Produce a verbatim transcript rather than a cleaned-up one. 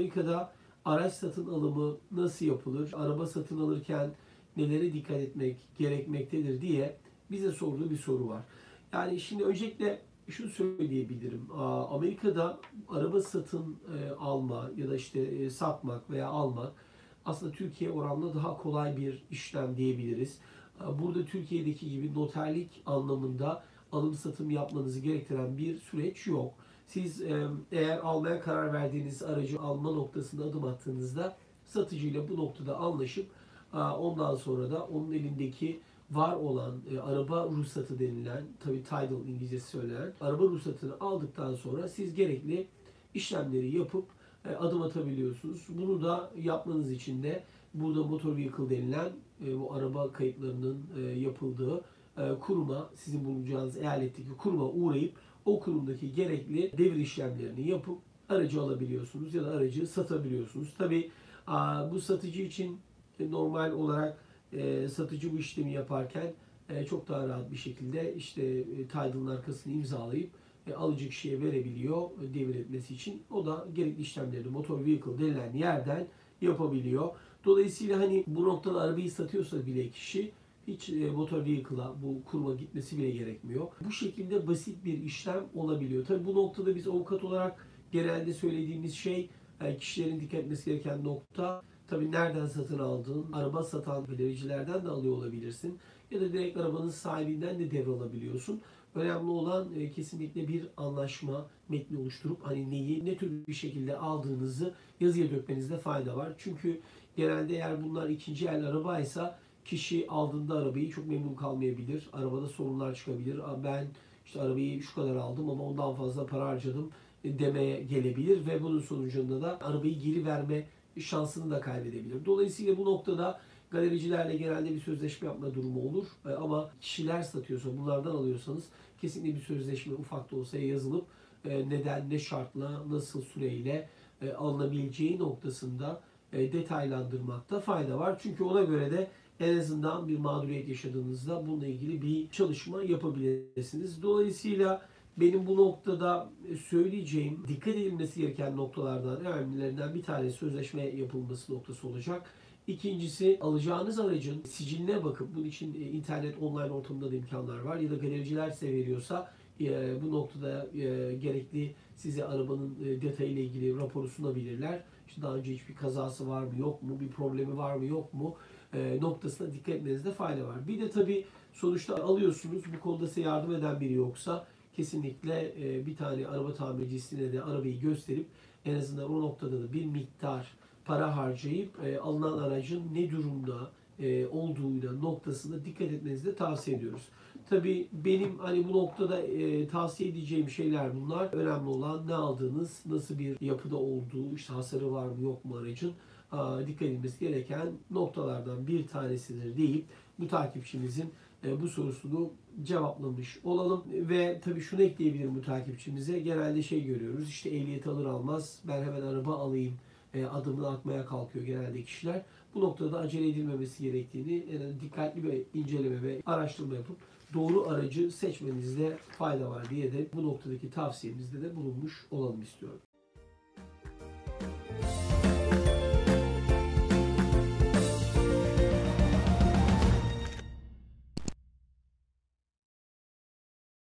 Amerika'da araç satın alımı nasıl yapılır, araba satın alırken nelere dikkat etmek gerekmektedir diye bize sorduğu bir soru var. Yani şimdi öncelikle şunu söyleyebilirim. Amerika'da araba satın alma ya da işte satmak veya almak aslında Türkiye oranla daha kolay bir işlem diyebiliriz. Burada Türkiye'deki gibi noterlik anlamında alım satım yapmanızı gerektiren bir süreç yok. Siz eğer almaya karar verdiğiniz aracı alma noktasında adım attığınızda satıcıyla bu noktada anlaşıp ondan sonra da onun elindeki var olan e, araba ruhsatı denilen, tabii title İngilizcesi söylenen araba ruhsatını aldıktan sonra siz gerekli işlemleri yapıp e, adım atabiliyorsunuz. Bunu da yapmanız için de burada motor vehicle denilen e, bu araba kayıtlarının e, yapıldığı e, kuruma, sizin bulunacağınız eyaletteki kuruma uğrayıp o kurumdaki gerekli devir işlemlerini yapıp aracı alabiliyorsunuz ya da aracı satabiliyorsunuz. Tabii bu satıcı için normal olarak e, satıcı bu işlemi yaparken e, çok daha rahat bir şekilde işte e, title'ın arkasını imzalayıp e, alıcı kişiye verebiliyor e, devir etmesi için. O da gerekli işlemleri motor vehicle denilen yerden yapabiliyor. Dolayısıyla hani bu noktada arabayı satıyorsa bile kişi hiç e, motor vehicle'a bu kuruma gitmesi bile gerekmiyor. Bu şekilde basit bir işlem olabiliyor. Tabii bu noktada biz avukat olarak genelde söylediğimiz şey e, kişilerin dikkat etmesi gereken nokta tabii nereden satın aldığın, araba satan galericilerden de alıyor olabilirsin. Ya da direkt arabanın sahibinden de devralabiliyorsun. Önemli olan e, kesinlikle bir anlaşma metni oluşturup hani neyi, ne tür bir şekilde aldığınızı yazıya dökmenizde fayda var. Çünkü genelde eğer bunlar ikinci el arabaysa kişi aldığında arabayı çok memnun kalmayabilir. Arabada sorunlar çıkabilir. Ben işte arabayı şu kadar aldım ama ondan fazla para harcadım demeye gelebilir ve bunun sonucunda da arabayı geri verme şansını da kaybedebilir. Dolayısıyla bu noktada galericilerle genelde bir sözleşme yapma durumu olur. Ama kişiler satıyorsa, bunlardan alıyorsanız kesinlikle bir sözleşme ufak da olsa yazılıp neden, ne şartla, nasıl süreyle alınabileceği noktasında detaylandırmakta fayda var. Çünkü ona göre de en azından bir mağduriyet yaşadığınızda bununla ilgili bir çalışma yapabilirsiniz. Dolayısıyla benim bu noktada söyleyeceğim, dikkat edilmesi gereken noktalardan önemlilerinden bir tanesi sözleşme yapılması noktası olacak. İkincisi alacağınız aracın siciline bakıp bunun için internet online ortamında da imkanlar var ya da galericiler size veriyorsa bu noktada gerekli size arabanın detayıyla ilgili raporu sunabilirler. İşte daha önce hiçbir kazası var mı yok mu, bir problemi var mı yok mu noktasına dikkat etmenizde fayda var. Bir de tabii sonuçta alıyorsunuz, bu konuda size yardım eden biri yoksa kesinlikle bir tane araba tamircisine de arabayı gösterip en azından o noktada da bir miktar para harcayıp alınan aracın ne durumda olduğuyla noktasında dikkat etmenizi de tavsiye ediyoruz. Tabii benim hani bu noktada e, tavsiye edeceğim şeyler bunlar. Önemli olan ne aldığınız, nasıl bir yapıda olduğu, işte hasarı var mı yok mu aracın a, dikkat edilmesi gereken noktalardan bir tanesidir deyip bu takipçimizin e, bu sorusunu cevaplamış olalım. Ve tabii şunu ekleyebilirim bu takipçimize. Genelde şey görüyoruz, işte ehliyet alır almaz ben hemen araba alayım e, adımını atmaya kalkıyor genelde kişiler. Bu noktada acele edilmemesi gerektiğini, yani dikkatli bir inceleme ve araştırma yapıp doğru aracı seçmenizde fayda var diye de bu noktadaki tavsiyemizde de bulunmuş olalım istiyorum.